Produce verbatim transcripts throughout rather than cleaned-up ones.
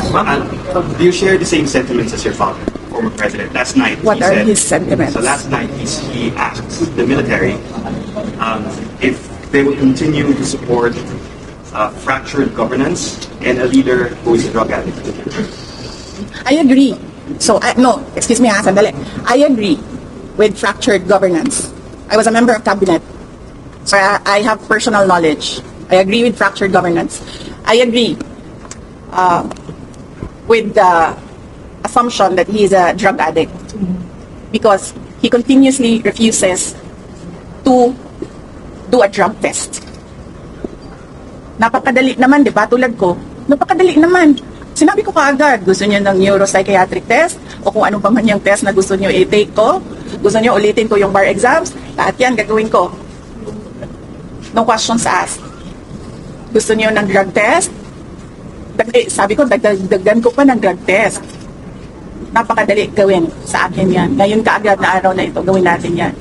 Uh, do you share the same sentiments as your father, former president? Last night, What he are said, his sentiments? So last night, he's, he asked the military um, if they will continue to support uh, fractured governance and a leader who is a drug addict. I agree. So, I, no, excuse me, ha, sandali. I agree with fractured governance. I was a member of cabinet, so I, I have personal knowledge. I agree with fractured governance. I agree uh, with the assumption that he is a drug addict because he continuously refuses to do a drug test. Napakadali naman, di ba? Tulad ko, napakadali naman. Sinabi ko kaagad, gusto niyo ng neuropsychiatric test o kung ano pa man yung test na gusto niyo i-take ko, gusto niyo ulitin ko yung bar exams, lahat yan gagawin ko. No questions asked. Gusto niyo ng drug test? Dag eh, sabi ko, dagdagan ko pa ng drug test. Napakadali gawin sa akin yan. Ngayon kaagad na araw na ito, gawin natin yan.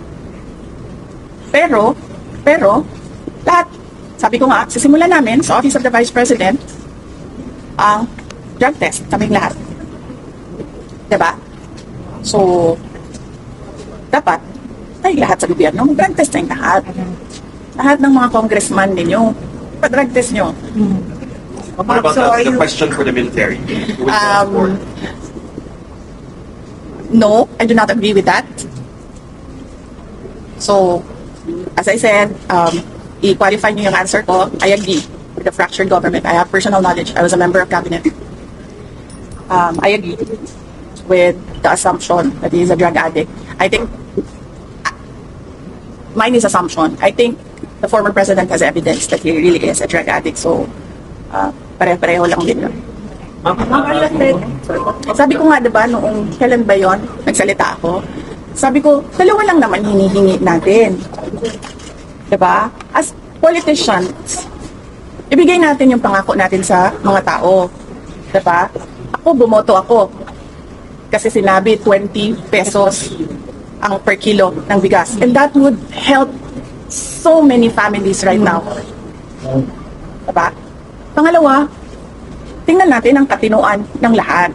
Pero, pero, lahat, sabi ko nga, sisimulan namin sa Office of the Vice President ang drug test, kaming lahat. Diba? So, dapat, ay lahat sa gobyerno, drug test tayong lahat. Lahat ng mga congressman ninyo, pa-drug test nyo. What about so the, the you, question for the military? Um, no, I do not agree with that. So, as I said, um, i-qualify niyo yung answer ko, I agree with the fractured government. I have personal knowledge. I was a member of cabinet. Um, I agree with the assumption that he is a drug addict. I think, mine is assumption. I think the former president has evidence that he really is a drug addict. So, uh, pare-pareho lang din yun. Sabi ko nga, diba, noong kailan ba yun, nagsalita ako, sabi ko, dalawa lang naman hinihingi natin. Diba? As politicians, ibigay natin yung pangako natin sa mga tao. Diba? Ako, bumoto ako. Kasi sinabi, twenty pesos ang per kilo ng bigas. And that would help so many families right now. Diba? Pangalawa, tingnan natin ang katinoan ng lahat.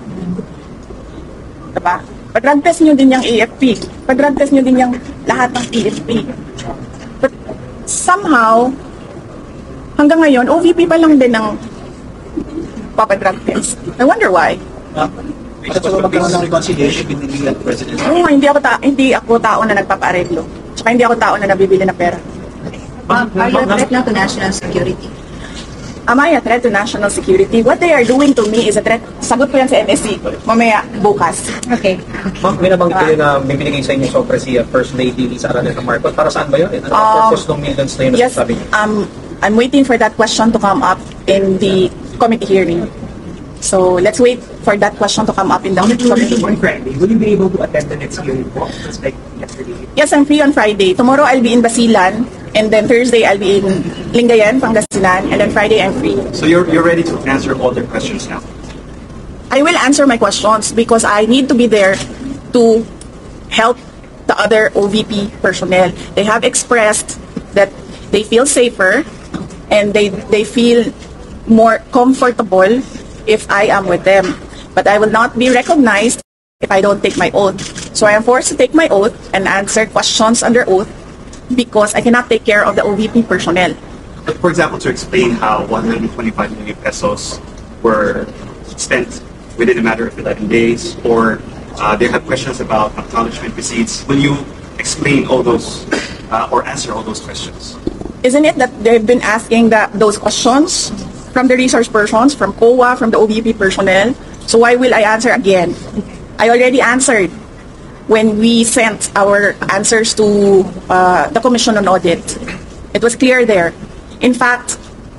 Diba? Pag-drug test nyo din yung A F P. Pag-drug test nyo din yung lahat ng P F P. But somehow, hanggang ngayon, O V P pa lang din ng papadrug test. I wonder why. At so magkaroon ng reconciliation between you and the President? Oo, hindi ako, ta hindi ako tao na nagpapa-areglo. Tsaka hindi ako tao na nabibili ng pera. Ma'am, are you a threat now to national security? Am I a threat to national security? What they are doing to me is a threat. Sagot ko yan sa M S C. Mamaya, bukas. Okay. Ma'am, may nabanggit kayo na may binigay sa inyo sobre si uh, First Lady Lisa Araneta Marcos. Para saan ba yun? Ano ang Um, purpose ng millions na yun? Yes, Sabi niyo? um, I'm waiting for that question to come up in the committee hearing. So let's wait for that question to come up in the committee On hearing. Friday, will you be able to attend the next hearing po? Just like yesterday. Yes, I'm free on Friday. Tomorrow I'll be in Basilan, and then Thursday I'll be in Lingayen, Pangasinan, and then Friday I'm free. So you're, you're ready to answer all their questions now? I will answer my questions because I need to be there to help the other O V P personnel. They have expressed that they feel safer and they, they feel more comfortable if I am with them. But I will not be recognized if I don't take my oath. So I am forced to take my oath and answer questions under oath because I cannot take care of the O V P personnel. But for example, to explain how one hundred twenty-five million pesos were spent within a matter of eleven days, or uh, they have questions about acknowledgement receipts, will you explain all those uh, or answer all those questions? Isn't it that they've been asking that those questions from the resource persons, from C O A, from the O V P personnel? So why will I answer again? I already answered when we sent our answers to uh, the Commission on Audit. It was clear there. In fact,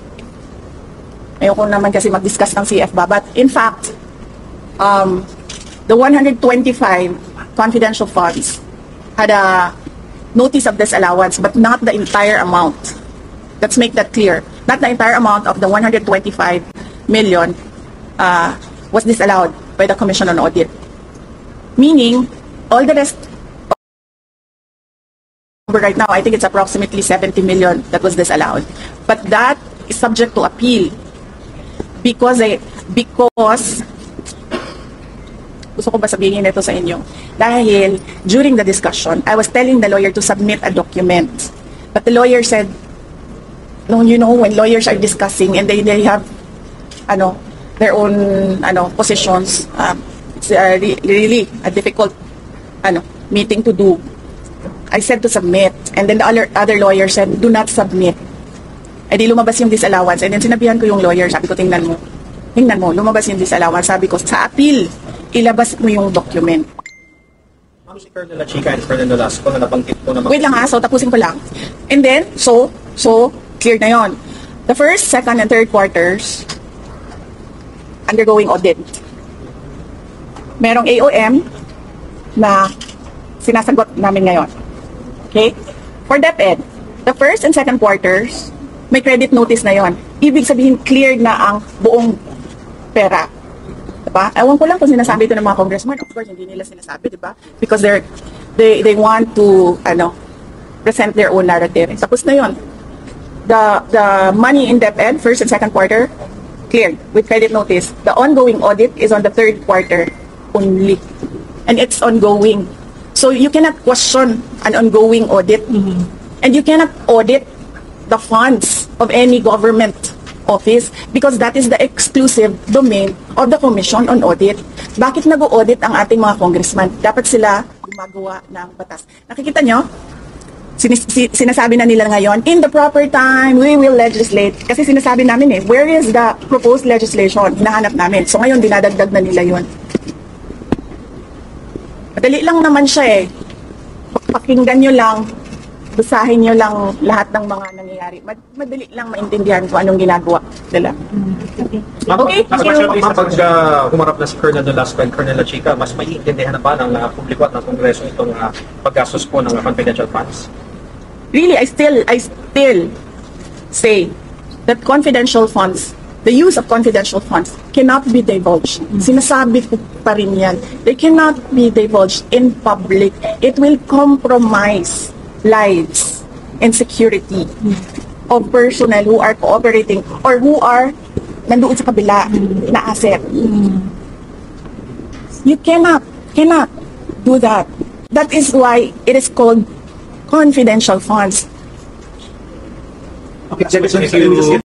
ayoko naman kasi mag-discuss ng C F ba, but in fact, um, the one hundred twenty-five confidential funds had a notice of disallowance, but not the entire amount. Let's make that clear. Not the entire amount of the one hundred twenty-five million uh, was disallowed by the Commission on Audit. Meaning, all the rest, right now, I think it's approximately seventy million that was disallowed. But that is subject to appeal because they, Because, gusto ko ba sabihin ito sa inyo? Dahil, during the discussion, I was telling the lawyer to submit a document. But the lawyer said, no, you know, when lawyers are discussing and they, they have, ano, their own, ano, positions, um, it's uh, re- really a difficult, ano, meeting to do. I said to submit. And then the other, other lawyer said, do not submit. Eh di lumabas yung disallowance. And then sinabihan ko yung lawyer, sabi ko, tingnan mo. Tingnan mo, lumabas yung disallowance. Sabi ko, sa appeal, ilabas mo yung document. Ma'am, si Colonel La Chica and Colonel Nolasco na nabanggit po naman. Wait lang ha, so tapusin ko lang. And then, so, so, clear na yon. The first, second, and third quarters, undergoing audit. Merong A O M na sinasagot namin ngayon. Okay? For DepEd, the first and second quarters, may credit notice na yon. Ibig sabihin, cleared na ang buong pera. Diba? Ewan ko lang kung sinasabi ito ng mga congressman. Of course, hindi nila sinasabi, diba? Because they're, they, they want to, ano, present their own narrative. Tapos na yon. The, the money in DepEd, first and second quarter, cleared with credit notice. The ongoing audit is on the third quarter only. And it's ongoing. So you cannot question an ongoing audit. Mm-hmm. And you cannot audit the funds of any government office because that is the exclusive domain of the Commission on Audit. Bakit nag-audit ang ating mga congressman? Dapat sila gumagawa ng batas. Nakikita nyo? Sinis- sinasabi na nila ngayon, in the proper time, we will legislate. Kasi sinasabi namin eh, where is the proposed legislation? Hinahanap namin. So ngayon, dinadagdag na nila yun. Madali lang naman siya eh. Pakinggan nyo lang, basahin nyo lang lahat ng mga nangyayari. Mad- madali lang maintindihan kung anong ginagawa nila. Ma'am, Okay, mas, thank you. ma'am, pag uh, humarap na si Colonel Nolasco and Colonel La Chica, mas maiintindihan na ba ng uh, publiko at ng Kongreso itong uh, paggastos po ng uh, confidential funds? Really, I still, I still say that confidential funds, the use of confidential funds cannot be divulged. Sinasabi ko pa rin yan. They cannot be divulged in public. It will compromise lives and security of personnel who are cooperating or who are nandoon sa kabila na asset. You cannot, cannot do that. That is why it is called confidential funds. Okay, Senator,